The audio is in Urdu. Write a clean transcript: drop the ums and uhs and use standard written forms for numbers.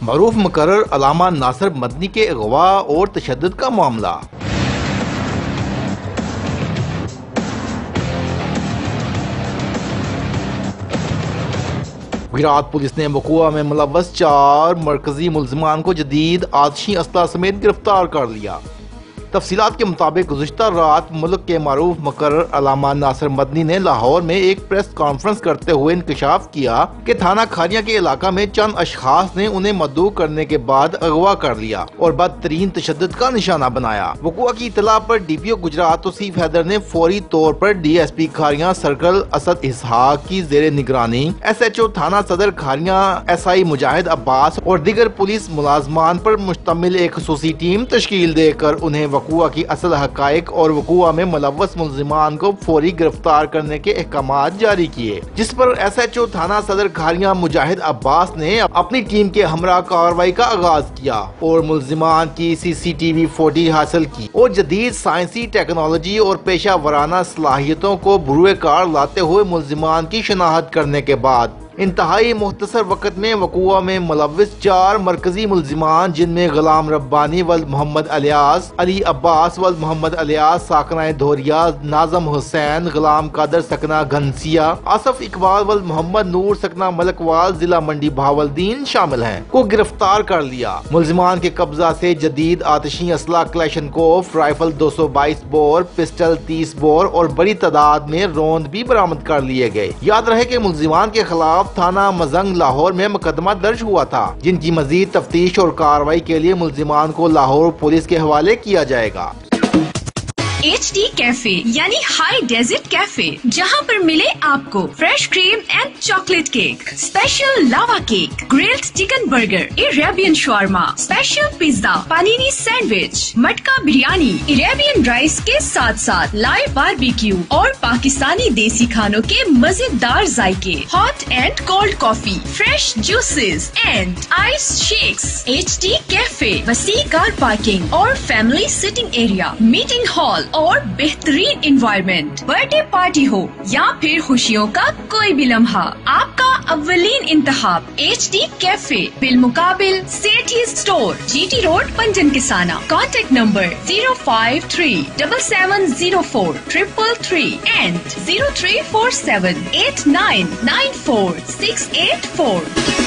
معروف مقرر علامہ ناصر مدنی کے اغوا اور تشدد کا معاملہ۔ گجرات پولیس نے وقوع میں ملوث 4 مرکزی ملزمان کو جدید آتشی اسلحہ سمیت گرفتار کر لیا۔ تفصیلات کے مطابق گزشتہ رات ملک کے معروف مقرر علامہ ناصر مدنی نے لاہور میں ایک پریس کانفرنس کرتے ہوئے انکشاف کیا کہ تھانہ کھاریاں کے علاقہ میں چند اشخاص نے انہیں مدعو کرنے کے بعد اغوا کر لیا اور بدترین تشدد کا نشانہ بنایا۔ وقوع کی اطلاع پر D P O Gujrat Tauseef Haider نے فوری طور پر D S P Kharian circle Asad Ishaq کی زیر نگرانی ایس ایچ او تھانہ صدر کھاریاں ایس آئی مجاہد عباس اور دیگر پولیس ملازمان پر مشتمل ایک خصوصی ٹیم تشکیل دے کر انہیں وقوع کی اصل حقائق اور وقوع میں ملوث ملزمان کو فوری گرفتار کرنے کے احکامات جاری کیے، جس پر ایس ایچ او تھانہ صدر کھاریاں مجاہد عباس نے اپنی ٹیم کے ہمراہ کارروائی کا آغاز کیا اور ملزمان کی سی سی ٹی وی فوٹیج حاصل کی اور جدید سائنسی ٹیکنالوجی اور پیشہ ورانہ صلاحیتوں کو بروئے کار لاتے ہوئے ملزمان کی شناخت کرنے کے بعد انتہائی مختصر وقت میں وقوع میں ملوث 4 مرکزی ملزمان، جن میں غلام ربانی ولد محمد الیاس، علی عباس ولد محمد الیاس ساکنہ دھوریا، ناظم حسین غلام قادر سکنہ گھنسیا، آصف اقبال ولد محمد نور سکنہ ملکوال ضلع منڈی بہاولدین شامل ہیں، کو گرفتار کر لیا۔ ملزمان کے قبضہ سے جدید آتشی اسلحہ Kalashnikov rifle 222 bore, pistol 30 bore اور بڑی تعداد میں روند بھی برآمد کر لیے گئے۔ یاد رہے کہ ملزمان کے خلاف تھانہ مزنگ لاہور میں مقدمہ درج ہوا تھا، جن کی مزید تفتیش اور کارروائی کے لیے ملزمان کو لاہور پولیس کے حوالے کیا جائے گا۔ ایچ ڈی کیفے یعنی ہائی ڈیزرٹ کیفے، جہاں پر ملے آپ کو fresh cream and chocolate cake, special lava cake, grilled chicken burger, Arabian shawarma, special pizza, panini sandwich, مٹکا بریانی، عربین رائس کے ساتھ ساتھ لائیو باربیکیو اور پاکستانی دیسی کھانوں کے مزیدار ذائقے، hot and cold coffee, fresh juices and ice shakes. H D cafe وسیع کار پارکنگ اور family sitting area, meeting hall اور بہترین انوائرمنٹ، برتھ ڈے پارٹی ہو یا پھر خوشیوں کا کوئی بھی لمحہ، آپ کا اولین انتخاب ایچ ڈی کیفے، بالمقابل سیٹیز store, G T road, Panjan Kisana. Contact number 053-7704-333 and 034789946884